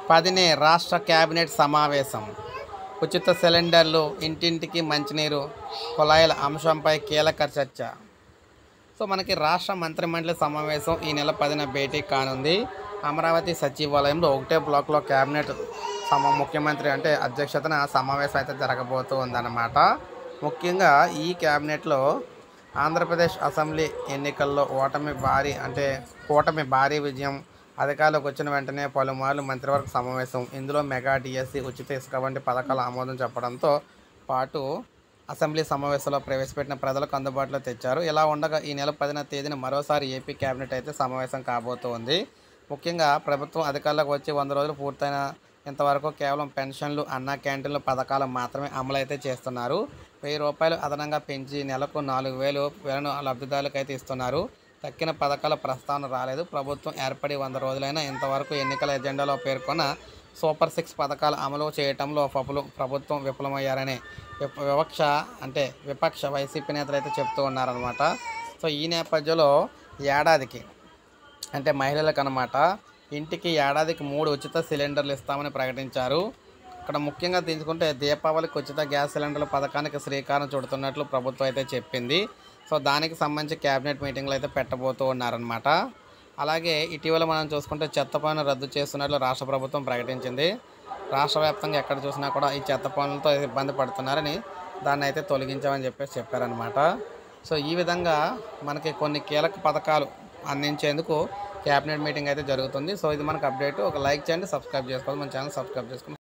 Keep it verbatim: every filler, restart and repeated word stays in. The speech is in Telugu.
పదినే రాష్ట్ర కేబినెట్ సమావేశం. ఉచిత సిలిండర్లు, ఇంటింటికి మంచినీరు, కుళాయిల అంశంపై కీలక చర్చ. సో మనకి రాష్ట్ర మంత్రిమండలి సమావేశం ఈ నెల పదిన భేటీ కానుంది. అమరావతి సచివాలయంలో ఒకటే బ్లాక్లో కేబినెట్ సమ ముఖ్యమంత్రి అంటే అధ్యక్షతన సమావేశం అయితే జరగబోతూ ఉందన్నమాట. ముఖ్యంగా ఈ కేబినెట్లో ఆంధ్రప్రదేశ్ అసెంబ్లీ ఎన్నికల్లో ఓటమి భారీ అంటే కూటమి భారీ విజయం, అధికారులకు వచ్చిన వెంటనే పలుమార్లు మంత్రివర్గ సమావేశం, ఇందులో మెగా డిఎస్సి, ఉచిత ఇసుక వంటి పథకాల ఆమోదం చెప్పడంతో పాటు అసెంబ్లీ సమావేశంలో ప్రవేశపెట్టిన ప్రజలకు అందుబాటులో తెచ్చారు. ఇలా ఉండగా ఈ నెల పదిన తేదీన మరోసారి ఏపీ కేబినెట్ అయితే సమావేశం కాబోతోంది. ముఖ్యంగా ప్రభుత్వం అధికారులకు వచ్చి వంద రోజులు పూర్తయిన ఇంతవరకు కేవలం పెన్షన్లు, అన్నా క్యాంటీన్లు పథకాలు మాత్రమే అమలు అయితే చేస్తున్నారు. వెయ్యి రూపాయలు అదనంగా పెంచి నెలకు నాలుగు వేలు వేలను లబ్ధిదారులకు అయితే ఇస్తున్నారు. తక్కిన పథకాల ప్రస్తావన రాలేదు. ప్రభుత్వం ఏర్పడి వంద రోజులైనా ఇంతవరకు ఎన్నికల ఎజెండాలో పేర్కొన్న సూపర్ సిక్స్ పథకాలు అమలు చేయటంలో పపులు ప్రభుత్వం విఫలమయ్యారని వివక్ష అంటే విపక్ష వైసీపీ నేతలు అయితే చెప్తూ ఉన్నారనమాట. సో ఈ నేపథ్యంలో ఏడాదికి అంటే మహిళలకు అనమాట ఇంటికి ఏడాదికి మూడు ఉచిత సిలిండర్లు ఇస్తామని ప్రకటించారు. ఇక్కడ ముఖ్యంగా తీసుకుంటే దీపావళికి ఉచిత గ్యాస్ సిలిండర్ల పథకానికి శ్రీకారం చుడుతున్నట్లు ప్రభుత్వం అయితే చెప్పింది. సో దానికి సంబంధించి కేబినెట్ మీటింగ్లు అయితే పెట్టబోతూ ఉన్నారనమాట. అలాగే ఇటీవల మనం చూసుకుంటే చెత్త పన్ను రద్దు చేస్తున్నట్లు రాష్ట్ర ప్రభుత్వం ప్రకటించింది. రాష్ట్ర వ్యాప్తంగా ఎక్కడ చూసినా కూడా ఈ చెత్త పన్నులతో ఇబ్బంది పడుతున్నారని దాన్ని అయితే తొలగించామని చెప్పేసి చెప్పారనమాట. సో ఈ విధంగా మనకి కొన్ని కీలక పథకాలు అందించేందుకు కేబినెట్ మీటింగ్ అయితే జరుగుతుంది. సో ఇది మనకు అప్డేట్. ఒక లైక్ చేయండి, సబ్స్క్రైబ్ చేసుకోవాలి, మన ఛానల్ సబ్స్క్రైబ్ చేసుకోండి.